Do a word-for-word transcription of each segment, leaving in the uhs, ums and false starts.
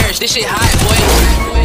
Marriage, this shit hot, boy.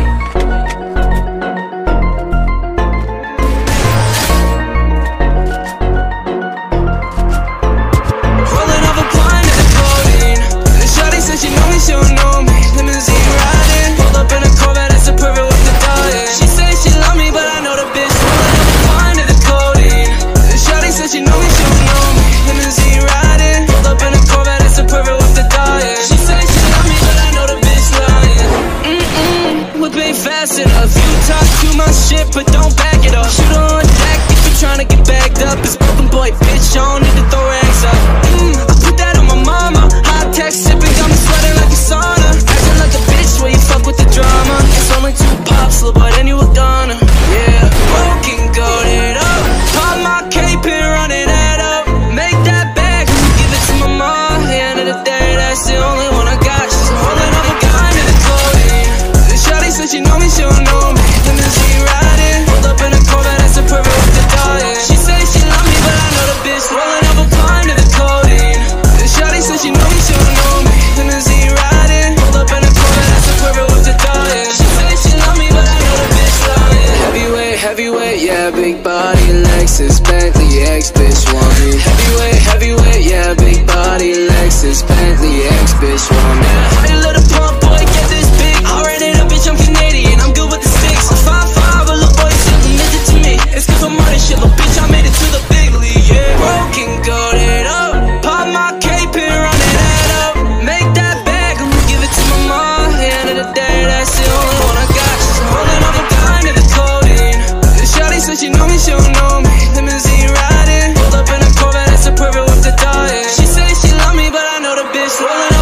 Fast enough, you talk too much shit, but don't back it up. Shoot her on deck if you're trying to get bagged up. It's broken boy, bitch, I don't need to throw rags up. Mm, I put that on my mama. High tech sipping, got me sweating like a sauna. Acting like a bitch where you fuck with the drama. It's only two pops, little boy, then you a goner. Yeah, broken, goated up. Pop my cape and run it head up. Make that bag, give it to my mom. At the end of the day, that's the only one I got. She's holding up a gun in the codeine. Shawty said she know me, she don't know me. Limousine riding, pulled up in a Corvette, that's a perfect with the diet. She say she love me, but I know the bitch rolling up a climb to the codeine. Shawty said she know me, she don't know me. Limousine riding, pulled up in a Corvette, that's a perfect with the diet. She say she love me, but I know the bitch lying. Heavyweight, heavyweight, yeah, big body, Lexus, Bentley, X bitch want me. Heavyweight, heavyweight, yeah, big body, Lexus, Bentley, X bitch want me. How you let a pump boy get this big? Already I'm Canadian, I'm good with the sticks. I'm five five, a little boy still a midget to me. It's cause I'm money shit, little bitch, I made it to the big league, yeah. Broken, goated up. Pop my cape and run it head up. Make that bag, I'ma give it to my mom. At the end of the day, that's the only one I got. She's holding up a gun to the codeine. Shawty said she know me, she don't know me. Limousine riding, pulled up in a Corvette, that's a perfect with the diet. She say she love me, but I know the bitch rolling